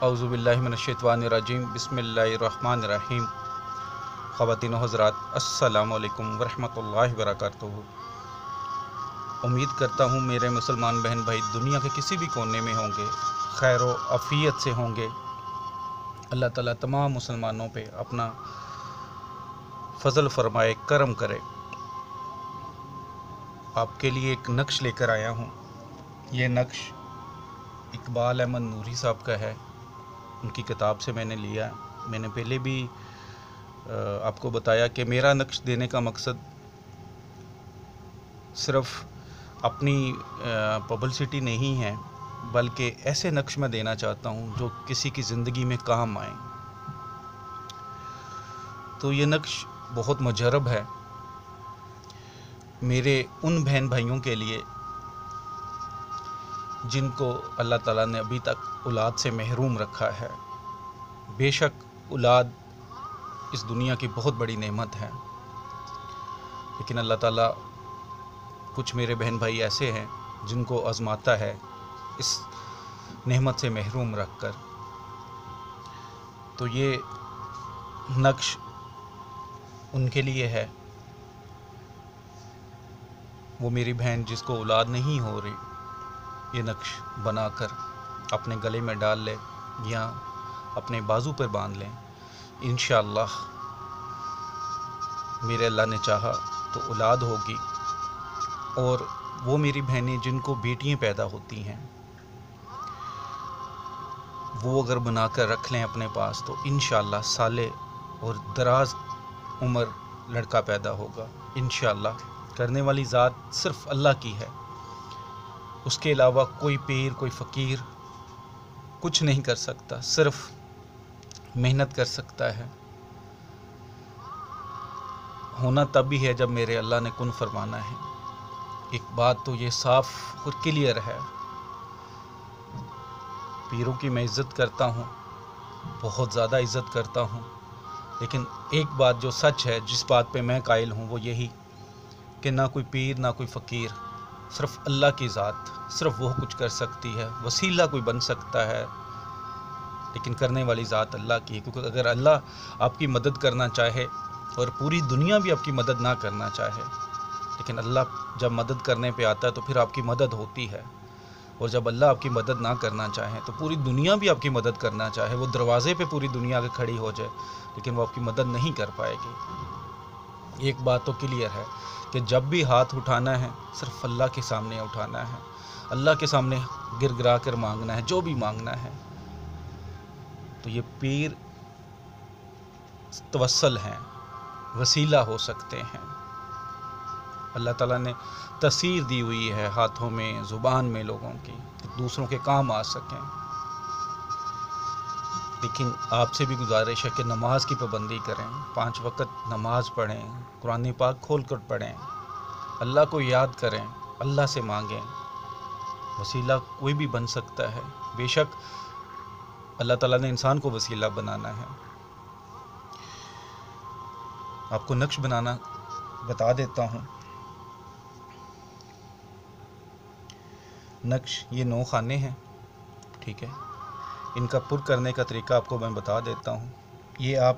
औज़ुबिल्लाहि मिनश्शैतानिर्रजीम बिस्मिल्लाहिर्रहमानिर्रहीम। ख़वातीन व हज़रात, अस्सलामु अलैकुम वरहमतुल्लाहि वबरकातुहू। उम्मीद करता हूँ मेरे मुसलमान बहन भाई दुनिया के किसी भी कोने में होंगे, खैर व आफ़ियत से होंगे। अल्लाह ताला तमाम मुसलमानों पे अपना फ़ज़ल फ़रमाए, करम करे। आपके लिए एक नक्श लेकर आया हूँ। ये नक्श इकबाल अहमद नूरी साहब का है, उनकी किताब से मैंने लिया है। मैंने पहले भी आपको बताया कि मेरा नक्श देने का मकसद सिर्फ़ अपनी पब्लिसिटी नहीं है, बल्कि ऐसे नक्श मैं देना चाहता हूँ जो किसी की ज़िंदगी में काम आए। तो ये नक्श बहुत मुजरब है मेरे उन बहन भाइयों के लिए जिनको अल्लाह ताला ने अभी तक औलाद से महरूम रखा है। बेशक औलाद इस दुनिया की बहुत बड़ी नेमत है, लेकिन अल्लाह ताला कुछ मेरे बहन भाई ऐसे हैं जिनको आज़माता है इस नेमत से महरूम रख कर। तो ये नक्श उनके लिए है। वो मेरी बहन जिसको औलाद नहीं हो रही, ये नक्श बनाकर अपने गले में डाल ले या अपने बाजू पर बांध लें। इंशाअल्लाह मेरे अल्लाह ने चाहा तो औलाद होगी। और वो मेरी बहनें जिनको बेटियां पैदा होती हैं, वो अगर बनाकर रख लें अपने पास तो इंशाअल्लाह साले और दराज उम्र लड़का पैदा होगा। इंशाअल्लाह करने वाली ज़ात सिर्फ़ अल्लाह की है, उसके अलावा कोई पीर कोई फ़कीर कुछ नहीं कर सकता, सिर्फ़ मेहनत कर सकता है। होना तब भी है जब मेरे अल्लाह ने कुन फरमाना है। एक बात तो ये साफ़ और क्लियर है, पीरों की मैं इज़्ज़त करता हूँ, बहुत ज़्यादा इज़्ज़त करता हूँ, लेकिन एक बात जो सच है, जिस बात पे मैं कायल हूँ, वो यही कि ना कोई पीर ना कोई फ़कीर, सिर्फ़ अल्लाह की ज़ात, सिर्फ़ वो कुछ कर सकती है। वसीला कोई बन सकता है, लेकिन करने वाली ज़ात अल्लाह की है। क्योंकि अगर अल्लाह आपकी मदद करना चाहे और पूरी दुनिया भी आपकी मदद ना करना चाहे, लेकिन अल्लाह जब मदद करने पे आता है तो फिर आपकी मदद होती है। और जब अल्लाह आपकी मदद ना करना चाहे तो पूरी दुनिया भी आपकी मदद करना चाहे, वो दरवाज़े पे पूरी दुनिया आके खड़ी हो जाए, लेकिन वो आपकी मदद नहीं कर पाएगी। एक बात तो क्लियर है कि जब भी हाथ उठाना है सिर्फ़ अल्लाह के सामने उठाना है, अल्लाह के सामने गिरगिरा कर मांगना है जो भी मांगना है। तो ये पीर तवस्सल हैं, वसीला हो सकते हैं। अल्लाह ताला ने तसीर दी हुई है हाथों में, ज़ुबान में लोगों की, कि दूसरों के काम आ सकें। लेकिन आपसे भी गुजारिश है कि नमाज की पाबंदी करें, 5 वक़्त नमाज पढ़ें, कुरान पाक खोल कर पढ़ें, अल्लाह को याद करें, अल्लाह से मांगें। वसीला कोई भी बन सकता है, बेशक अल्लाह ताला ने इंसान को वसीला बनाना है। आपको नक्श बनाना बता देता हूँ। नक्श ये 9 खाने हैं, ठीक है। इनका पुर करने का तरीका आपको मैं बता देता हूँ। ये आप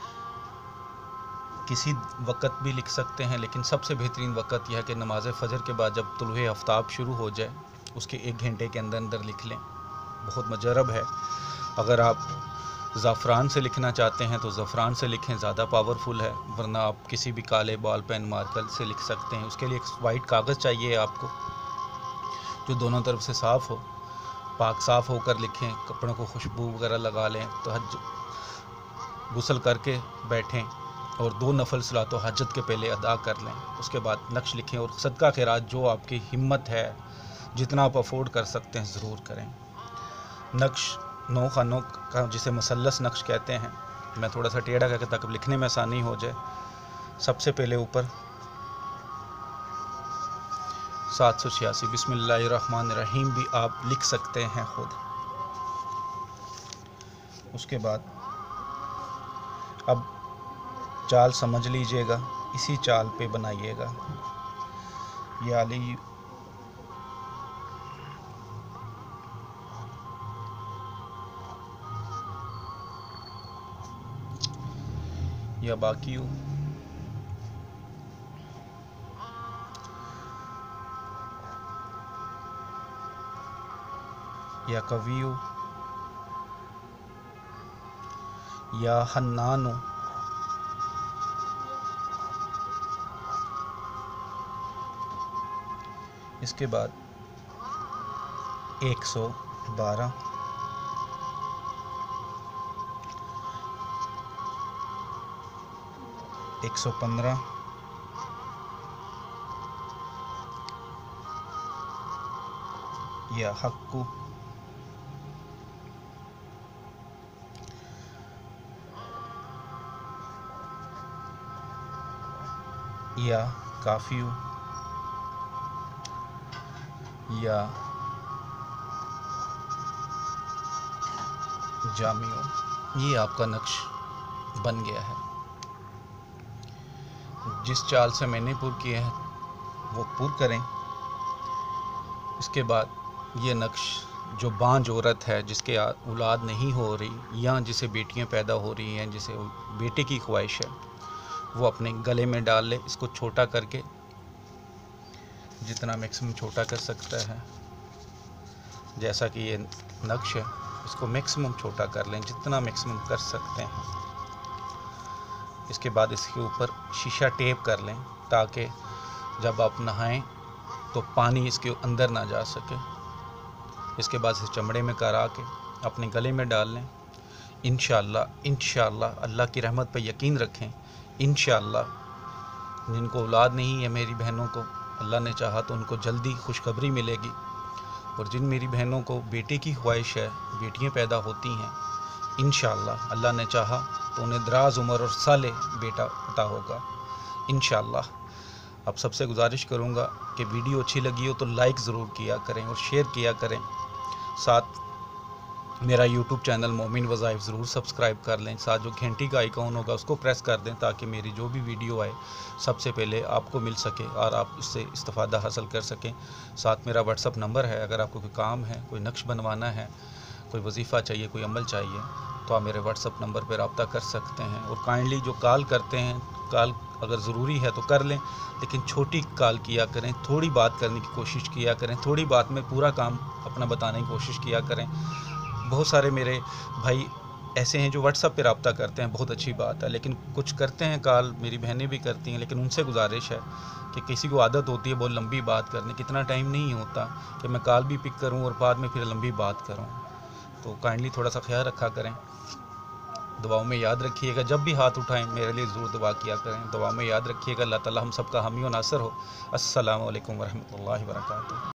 किसी वक़्त भी लिख सकते हैं, लेकिन सबसे बेहतरीन वक़्त यह है कि नमाज फ़जर के बाद जब तुलूए आफ्ताब शुरू हो जाए, उसके 1 घंटे के अंदर अंदर लिख लें। बहुत मुजरब है। अगर आप ज़ाफ़रान से लिखना चाहते हैं तो ज़ाफ़रान से लिखें, ज़्यादा पावरफुल है। वरना आप किसी भी काले बॉल पेन मार्कर से लिख सकते हैं। उसके लिए एक वाइट कागज़ चाहिए आपको, जो दोनों तरफ से साफ़ हो, पाक साफ़ होकर लिखें। कपड़ों को खुशबू वगैरह लगा लें, तो गुस्ल करके बैठें और 2 नफल सलातो हजत के पहले अदा कर लें। उसके बाद नक्श लिखें और सदका खैरात जो आपकी हिम्मत है, जितना आप अफोर्ड कर सकते हैं ज़रूर करें। नक्श 9 खानों का जिसे मसल्लस नक्श कहते हैं, मैं थोड़ा सा टेढ़ा करके ताकि लिखने में आसानी हो जाए। सबसे पहले ऊपर 786 बिस्मिल्लाहिर्रहमानिर्रहीम भी आप लिख सकते हैं खुद। उसके बाद अब चाल समझ लीजिएगा, इसी चाल पे बनाइएगा। या अली या बाकियू, या कवियू, या हन्नानो, इसके बाद 112, 115, या हक्कू, या काफियू, या जामियो। ये आपका नक्श बन गया है। जिस चाल से मैंने पुर किया है वो पुर करें। इसके बाद ये नक्श जो बांझ औरत है जिसके औलाद नहीं हो रही या जिसे बेटियां पैदा हो रही हैं, जिसे बेटे की ख्वाहिश है, वो अपने गले में डाल ले। इसको छोटा करके, जितना मैक्सिमम छोटा कर सकता है, जैसा कि ये नक्श है, इसको मैक्सिमम छोटा कर लें, जितना मैक्सिमम कर सकते हैं। इसके बाद इसके ऊपर शीशा टेप कर लें ताकि जब आप नहाएं तो पानी इसके अंदर ना जा सके। इसके बाद इसे चमड़े में करा के अपने गले में डाल लें। इंशाअल्लाह अल्लाह की रहमत पर यकीन रखें। इंशाअल्लाह जिनको औलाद नहीं है मेरी बहनों को, अल्लाह ने चाहा तो उनको जल्दी खुशखबरी मिलेगी। और जिन मेरी बहनों को बेटे की ख्वाहिश है, बेटियां पैदा होती हैं, इंशाअल्लाह अल्लाह ने चाहा तो उन्हें दराज उम्र और साले बेटा अता होगा इंशाअल्लाह। आप सबसे गुजारिश करूंगा कि वीडियो अच्छी लगी हो तो लाइक ज़रूर किया करें और शेयर किया करें। साथ मेरा यूट्यूब चैनल मोमिन वज़ाइफ ज़रूर सब्सक्राइब कर लें। साथ जो घंटी का आइकॉन होगा उसको प्रेस कर दें ताकि मेरी जो भी वीडियो आए सबसे पहले आपको मिल सके और आप उससे इस्तिफ़ादा हासिल कर सकें। साथ मेरा व्हाट्सअप नंबर है, अगर आपको कोई काम है, कोई नक्श बनवाना है, कोई वजीफ़ा चाहिए, कोई अमल चाहिए, तो आप मेरे व्हाट्सअप नंबर पर रब्ता कर सकते हैं। और काइंडली जो कॉल करते हैं, कॉल अगर ज़रूरी है तो कर लें, लेकिन छोटी कॉल किया करें, थोड़ी बात करने की कोशिश किया करें, थोड़ी बात में पूरा काम अपना बताने की कोशिश किया करें। बहुत सारे मेरे भाई ऐसे हैं जो व्हाट्सएप पे रब्ता करते हैं, बहुत अच्छी बात है, लेकिन कुछ करते हैं कॉल, मेरी बहनें भी करती हैं, लेकिन उनसे गुजारिश है कि किसी को आदत होती है बहुत लंबी बात करने की, इतना टाइम नहीं होता कि मैं कॉल भी पिक करूं और बाद में फिर लंबी बात करूं। तो काइंडली थोड़ा सा ख्याल रखा करें। दुआओं में याद रखिएगा, जब भी हाथ उठाएं मेरे लिए ज़रूर दुआ किया करें। दुआओं में याद रखिएगा। अल्लाह ताला हम सबका हामी और नासर हो। अस्सलामु अलैकुम वरहमतुल्लाहि वबरकातुहू।